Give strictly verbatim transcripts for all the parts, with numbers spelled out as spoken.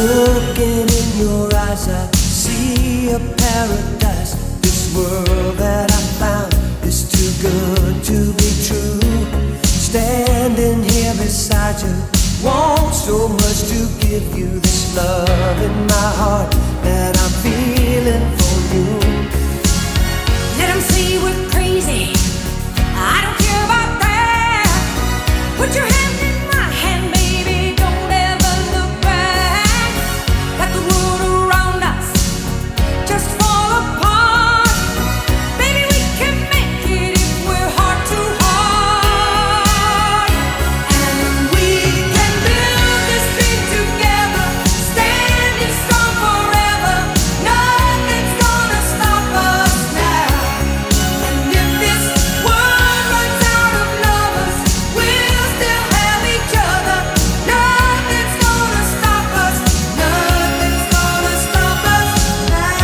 Looking in your eyes, I see a paradise. This world that I found is too good to be true. Standing here beside you, want so much to give you this love in my heart that I'm feeling for you. Let them say we're crazy, I don't care about that. Put your hand in my hand, baby, don't ever look back. Let the world around us just fall apart. Baby, we can make it if we're heart to heart. And we can build this thing together, standing strong forever. Nothing's gonna stop us now. And if this world runs out of lovers, we'll still have each other. Nothing's gonna stop us. Nothing's gonna stop us now.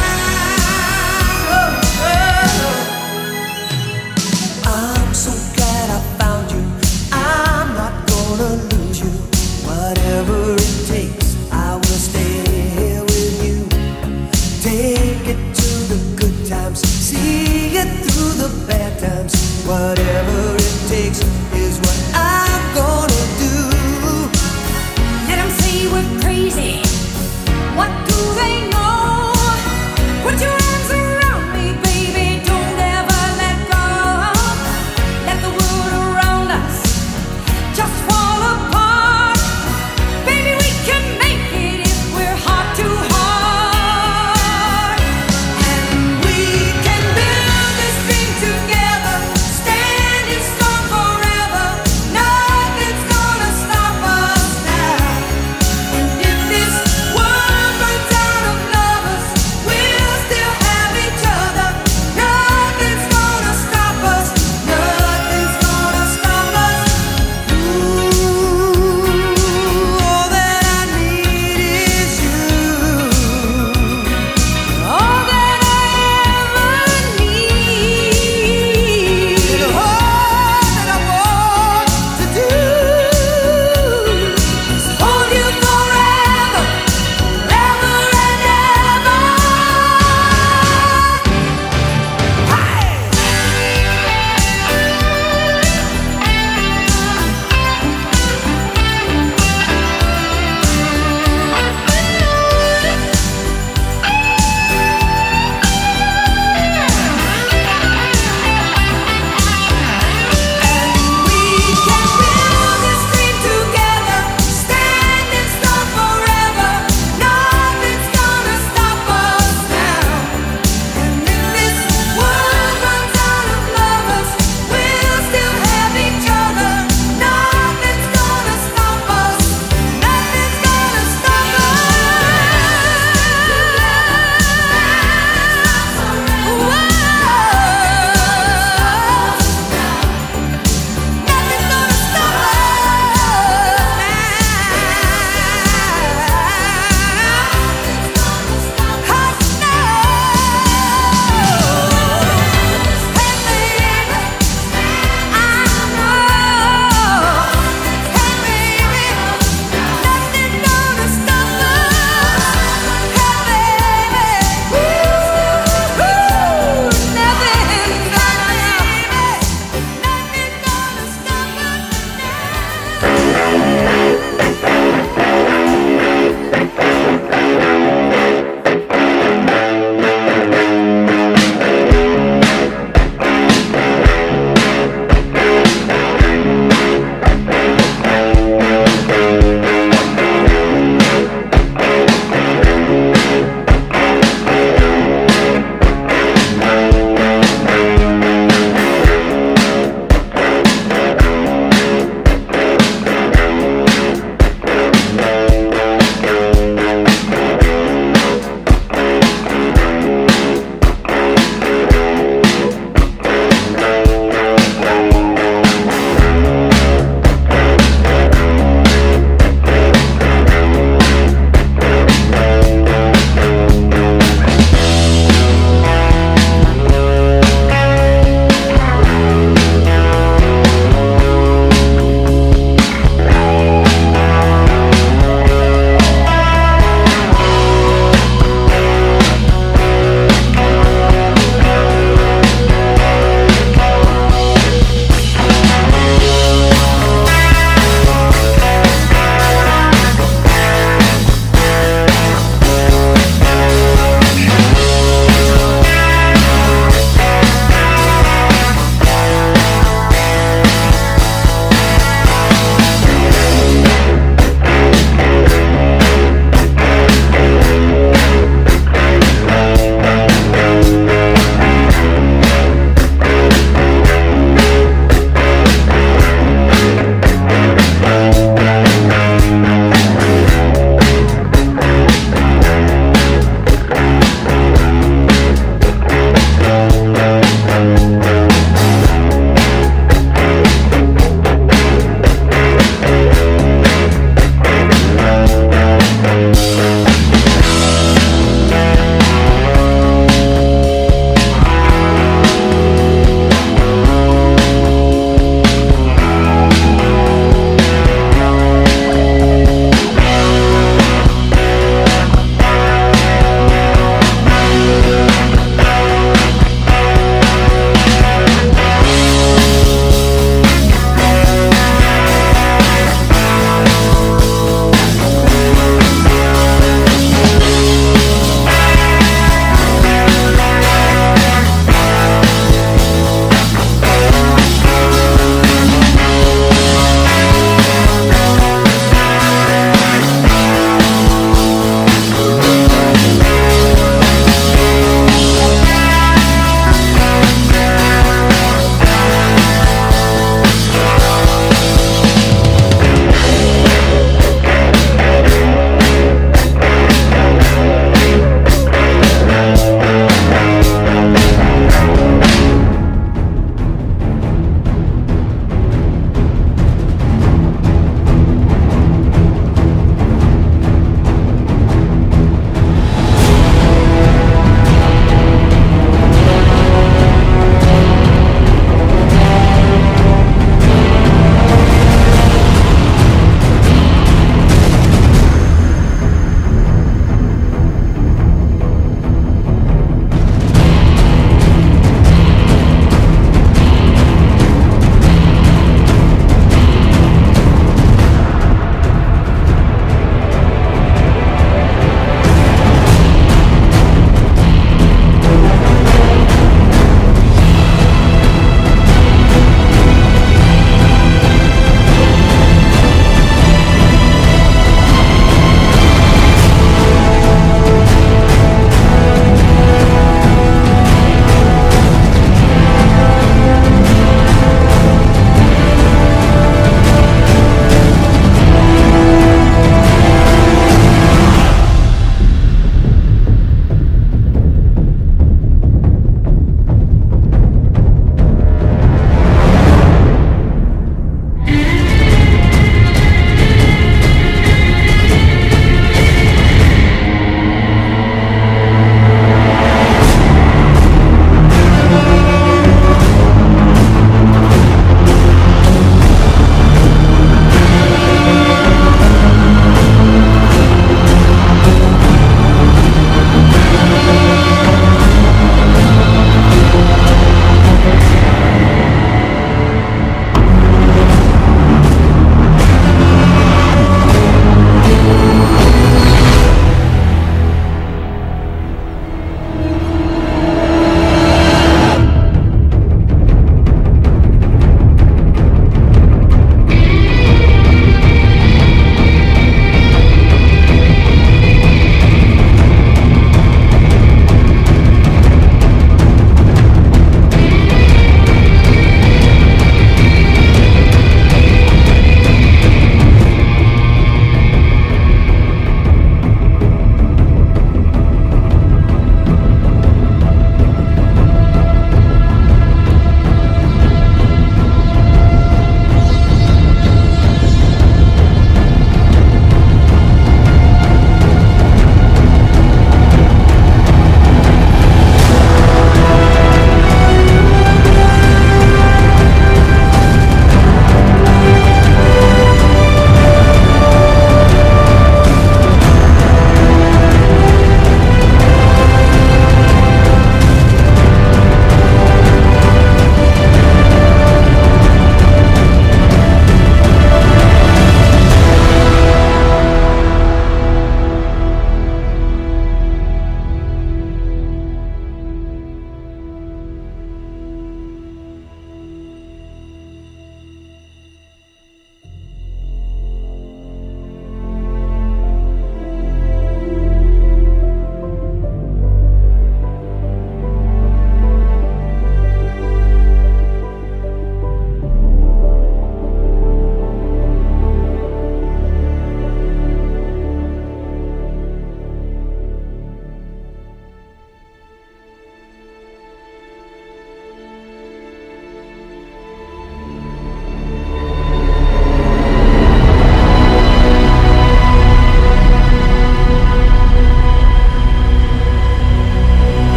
I'm so glad I found you. I'm not gonna lose you. Whatever it takes, I will stay here with you. Take it to the good times, see it through the bad times. Whatever it takes is what I'm gonna do. Let them say we're crazy. What do they know? Put your arms around me, baby, don't ever let go. Let the world around us just fall apart. Baby, we can make it if we're heart to heart. And we can build this thing together, standing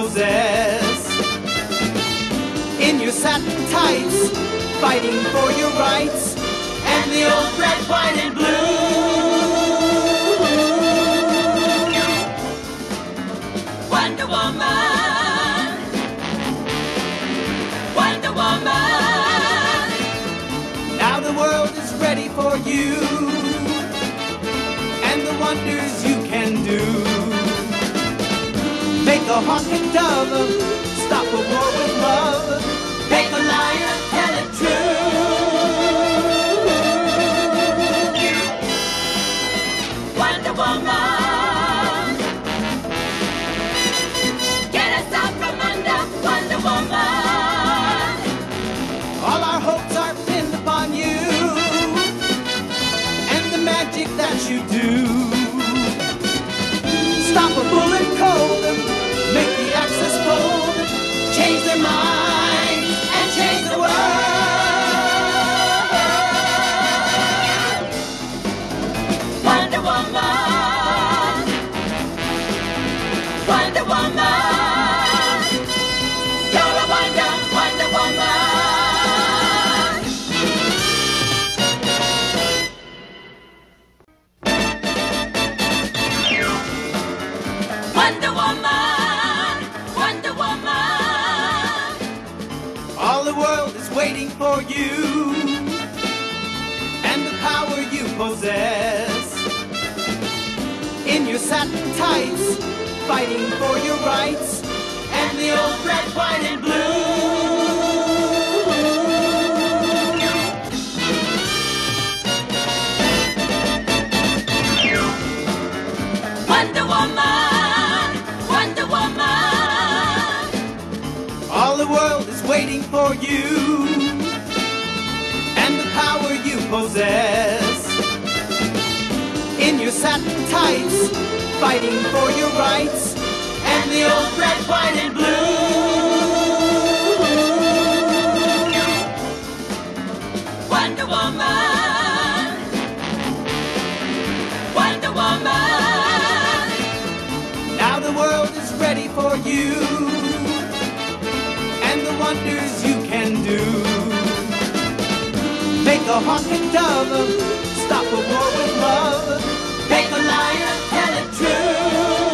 possess. In your satin tights, fighting for your rights, and the old red, white, and blue. Wonder Woman, Wonder Woman. Now the world is ready for you, and the wonders you can do. Make a hawking dove, stop a war with love, make a liar tell it true. Wonder Woman, get us out from under. Wonder Woman, All our hopes are pinned upon you, and the magic that you do. Stop a bullet cold, make the axis fold, change their minds and change the world. Wonder Woman, Wonder Woman, you're a wonder, Wonder Woman. Wonder Woman, Wonder Woman. All the world is waiting for you, and the power you possess. In your satin tights, fighting for your rights, and the old red, white, and blue. Wonder Woman, Wonder Woman. All the world is waiting for you, and the power you possess. In your satin tights, fighting for your rights, and the old red, white, and blue. Wonder Woman, Wonder Woman. Now the world is ready for you, and the wonders you can do. Make a hawking dove, stop a war with love, make a liar tell it true.